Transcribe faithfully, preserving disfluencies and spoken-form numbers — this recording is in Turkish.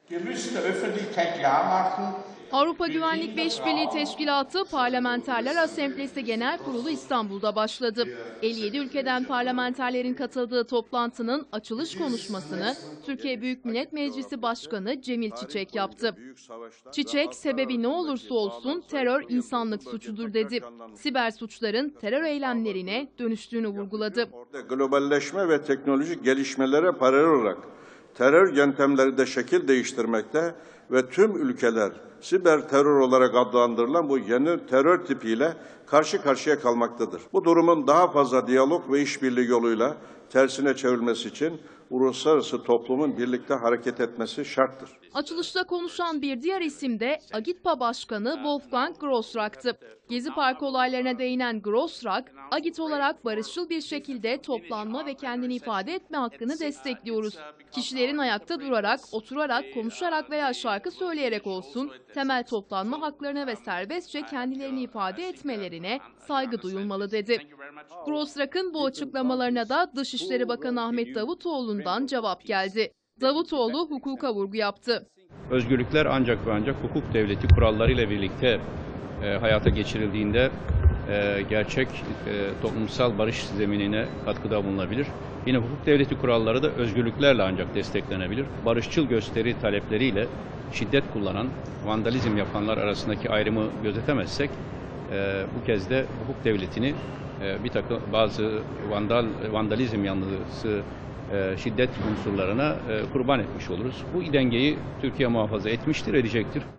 Avrupa Güvenlik ve İşbirliği Teşkilatı Parlamenterler Asamblesi Genel Kurulu İstanbul'da başladı. elli yedi ülkeden parlamenterlerin katıldığı toplantının açılış konuşmasını Türkiye Büyük Millet Meclisi Başkanı Cemil Çiçek yaptı. Çiçek, sebebi ne olursa olsun terör insanlık suçudur dedi. Siber suçların terör eylemlerine dönüştüğünü vurguladı. Globalleşme ve teknolojik gelişmelere paralel olarak terör yöntemleri de şekil değiştirmekte ve tüm ülkeler siber terör olarak adlandırılan bu yeni terör tipiyle karşı karşıya kalmaktadır. Bu durumun daha fazla diyalog ve işbirliği yoluyla tersine çevrilmesi için uluslararası toplumun birlikte hareket etmesi şarttır. Açılışta konuşan bir diğer isim de Agitpa Başkanı Wolfgang Grossrack'tı. Gezi Parkı olaylarına değinen Grossrack, Agit olarak barışçıl bir şekilde toplanma ve kendini ifade etme hakkını destekliyoruz. Kişilerin ayakta durarak, oturarak, konuşarak veya şarkı söyleyerek olsun, temel toplanma haklarına ve serbestçe kendilerini ifade etmelerine saygı duyulmalı dedi. Grossrack'ın bu açıklamalarına da Dışişleri Bakanı Ahmet Davutoğlu'ndan cevap geldi. Davutoğlu hukuka vurgu yaptı. Özgürlükler ancak ve ancak hukuk devleti kurallarıyla birlikte e, hayata geçirildiğinde e, gerçek e, toplumsal barış zeminine katkıda bulunabilir. Yine hukuk devleti kuralları da özgürlüklerle ancak desteklenebilir. Barışçıl gösteri talepleriyle şiddet kullanan, vandalizm yapanlar arasındaki ayrımı gözetemezsek e, bu kez de hukuk devletini e, bir takım bazı vandal vandalizm yanlısı şiddet unsurlarına kurban etmiş oluruz. Bu dengeyi Türkiye muhafaza etmiştir, edecektir.